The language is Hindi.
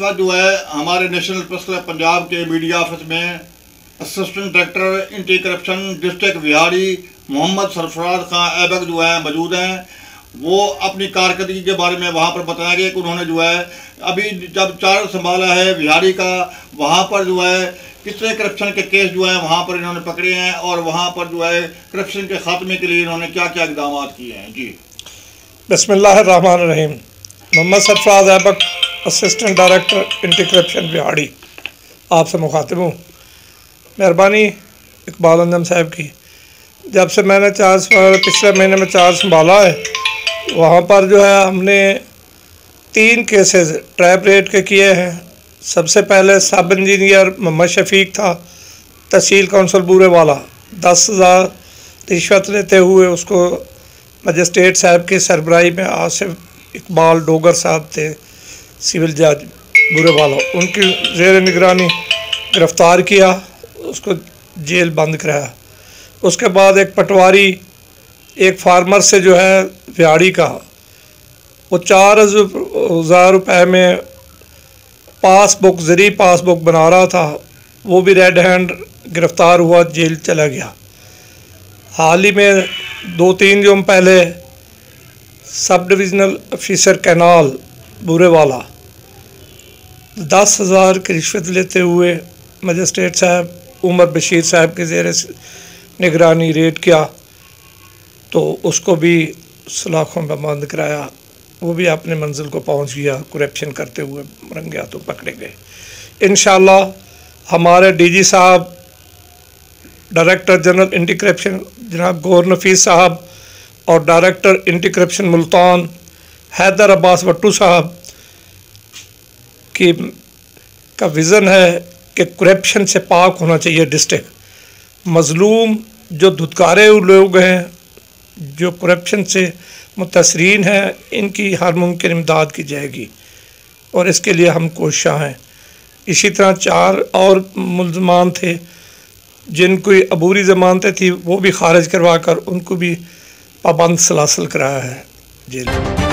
वक्त जो है हमारे नेशनल प्रेस क्लब पंजाब के मीडिया ऑफिस में assistant director anti corruption district Vehari Mohammad Sarfraz Khan Aibak जो है मौजूद हैं। वो अपनी कारकर्दगी के बारे में वहाँ पर बताएंगे कि उन्होंने जो है अभी जब चार्ज संभाला है विहाड़ी का, वहाँ पर जो है कितने करप्शन के केस जो है वहाँ पर इन्होंने पकड़े हैं और वहाँ पर जो है करप्शन के खात्मे के लिए इन्होंने क्या क्या इक़दाम किए हैं। जी बिस्मिल्लाहिर्रहमानिर्रहीम। Mohammad Sarfraz Aibak, assistant director anti corruption Vehari, आपसे मुखातिब हूँ। मेहरबानी इकबाल अंजम साहब की। जब से मैंने पिछले महीने में चार्ज संभाला है, वहाँ पर जो है हमने 3 केसेस ट्रैप रेट के किए हैं। सबसे पहले सब इंजीनियर मोहम्मद शफीक था, तहसील कौंसल बूरे वाला, 10,000 रिश्वत लेते हुए उसको मजिस्ट्रेट साहब की सरबराही में आसिफ इकबाल डोगर साहब थे, सिविल जज बुरे वाला, उनकी ज़ेर निगरानी गिरफ़्तार किया, उसको जेल बंद कराया। उसके बाद एक पटवारी एक फार्मर से जो है विहाड़ी का, वो 4,000 रुपये में पासबुक ज़री पासबुक बना रहा था, वो भी रेड हैंड गिरफ़्तार हुआ, जेल चला गया। हाल ही में 2-3 दिन पहले सब डिविज़नल ऑफिसर कैनाल बूरे वाला 10,000 की रिश्वत लेते हुए मजिस्ट्रेट साहब उमर बशीर साहब के ज़ेर निगरानी रेड किया, तो उसको भी सलाखों में बंद कराया। वो भी अपने मंजिल को पहुंच गया, करप्शन करते हुए रंगे हाथों पकड़े गए। इंशाअल्लाह हमारे डीजी साहब, डायरेक्टर जनरल एंटी करप्शन जनाब गौर नफीस साहब और director anti corruption Multan Haider Abbas Bhattu साहब का विज़न है कि करप्शन से पाक होना चाहिए डिस्ट्रिक्ट। मज़लूम जो धुतकारे लोग हैं, जो करप्शन से मुतसरीन हैं, इनकी हर मुमकिन इमदाद की जाएगी और इसके लिए हम कोशिश हैं। इसी तरह 4 और मुल्ज़मान थे जिनको अबूरी ज़मानतें थी, वो भी खारिज करवा कर उनको भी पाबंद सलासल कराया है जेल।